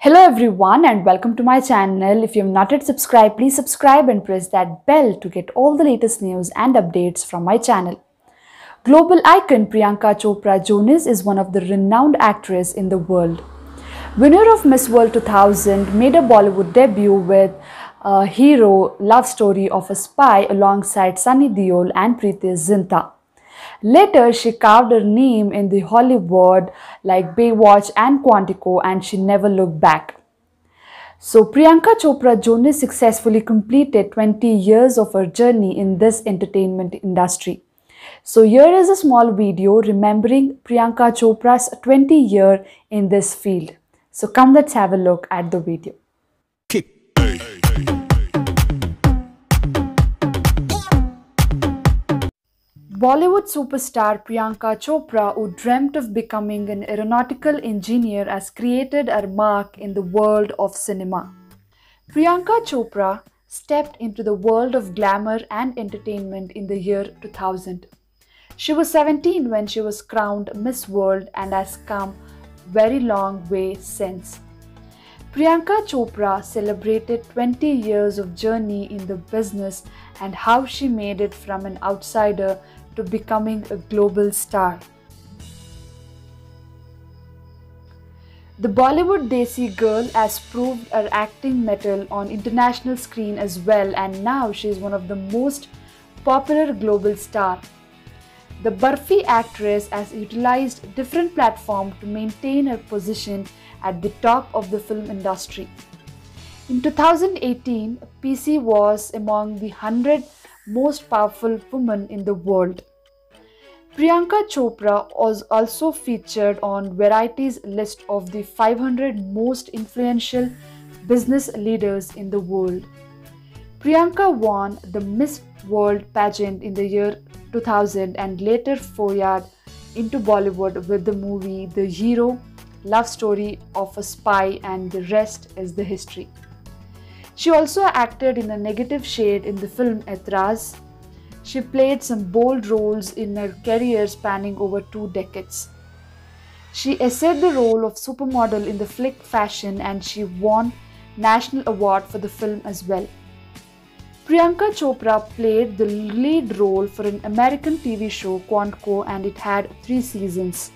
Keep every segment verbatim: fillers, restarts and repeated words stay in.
Hello everyone and welcome to my channel. If you have not yet subscribed, please subscribe and press that bell to get all the latest news and updates from my channel. Global icon Priyanka Chopra Jonas is one of the renowned actresses in the world. Winner of Miss World two thousand, made a Bollywood debut with a hero love story of a spy alongside Sunny Deol and Preeti Zinta. Later, she carved her name in the Hollywood like Baywatch and Quantico, and she never looked back. So, Priyanka Chopra Jonas successfully completed twenty years of her journey in this entertainment industry. So, here is a small video remembering Priyanka Chopra's twenty year in this field. So, come let's have a look at the video. Bollywood superstar Priyanka Chopra, who dreamt of becoming an aeronautical engineer, has created her mark in the world of cinema. Priyanka Chopra stepped into the world of glamour and entertainment in the year two thousand. She was seventeen when she was crowned Miss World and has come very long way since. Priyanka Chopra celebrated twenty years of journey in the business and how she made it from an outsider to becoming a global star. The Bollywood Desi girl has proved her acting mettle on international screen as well, and now she is one of the most popular global stars. The Barfi actress has utilized different platforms to maintain her position at the top of the film industry. In two thousand eighteen, P C was among the one hundred most powerful women in the world. Priyanka Chopra was also featured on Variety's list of the five hundred most influential business leaders in the world. Priyanka won the Miss World pageant in the year two thousand and later forayed into Bollywood with the movie The Hero, love story of a spy, and the rest is the history. She also acted in a negative shade in the film Etraz. She played some bold roles in her career spanning over two decades. She essayed the role of supermodel in the flick Fashion, and she won National Award for the film as well. Priyanka Chopra played the lead role for an American T V show Quantico, and it had three seasons.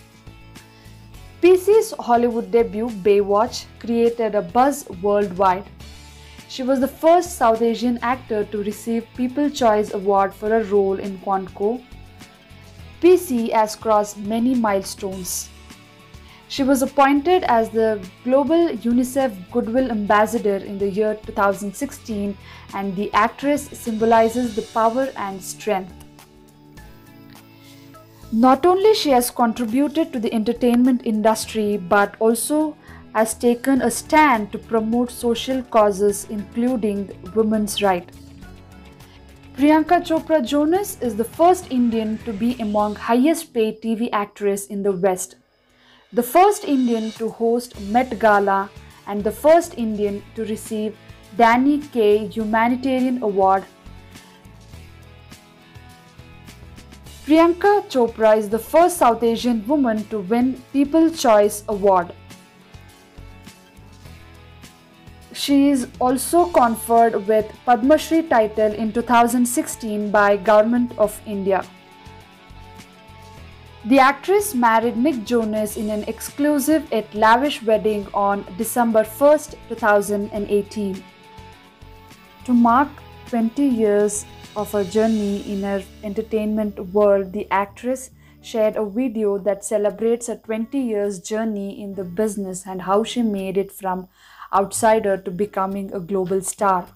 P C's Hollywood debut Baywatch created a buzz worldwide. She was the first South Asian actor to receive People's Choice Award for her role in Quantico. P C has crossed many milestones. She was appointed as the Global UNICEF Goodwill Ambassador in the year two thousand sixteen, and the actress symbolizes the power and strength. Not only she has contributed to the entertainment industry, but also has taken a stand to promote social causes including women's rights. Priyanka Chopra Jonas is the first Indian to be among highest paid T V actresses in the West, the first Indian to host Met Gala, and the first Indian to receive Danny Kaye Humanitarian Award. Priyanka Chopra is the first South Asian woman to win People's Choice Award. She is also conferred with Padma Shri title in two thousand sixteen by Government of India. The actress married Nick Jonas in an exclusive yet lavish wedding on December first, two thousand eighteen. To mark twenty years of her journey in her entertainment world, the actress shared a video that celebrates her twenty years journey in the business and how she made it from outsider to becoming a global star.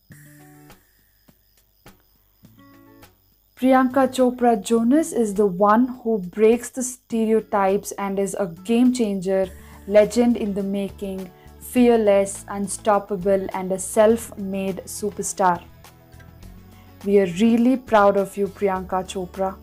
Priyanka Chopra Jonas is the one who breaks the stereotypes and is a game changer, legend in the making, fearless, unstoppable, and a self-made superstar. We are really proud of you, Priyanka Chopra.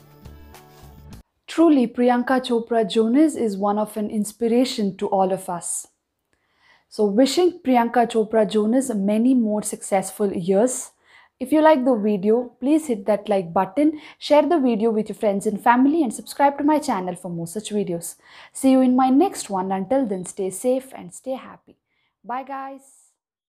Truly, Priyanka Chopra Jonas is one of an inspiration to all of us. So wishing Priyanka Chopra Jonas many more successful years. If you like the video, please hit that like button, share the video with your friends and family, and subscribe to my channel for more such videos. See you in my next one. Until then, stay safe and stay happy. Bye guys.